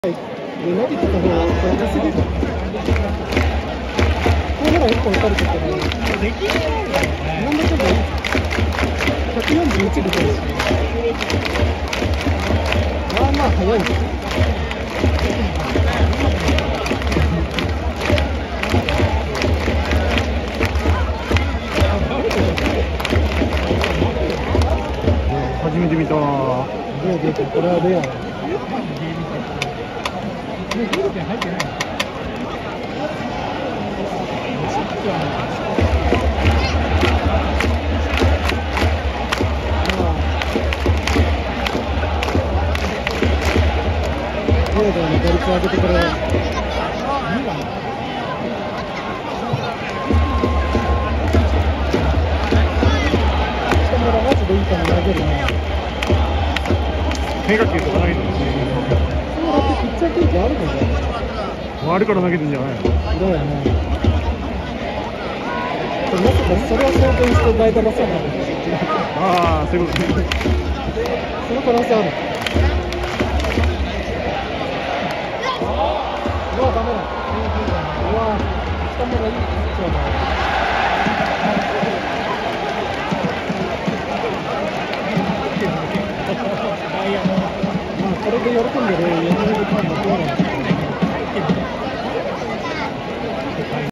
伸びてた方が高すぎる。ホームラン1本打たれてたら、できないよね。なんだかんだ141出てるし。まあまあ速いです。 初めて見た。 これはレア。入ってない。打率上げてくれ。マジでいい球投げるな。 変化球とか投げてるし。 そうだってピッチャー経験あるのか。 あるから投げてんじゃないの。 だよね。まさかそれを想定して代打出そうなの。 ああ、そういうことね。 その可能性ある。うわ、ダメだ。うわ、下目がいい。そうだ。まあ、これで喜んでる山根ファンの声なんです。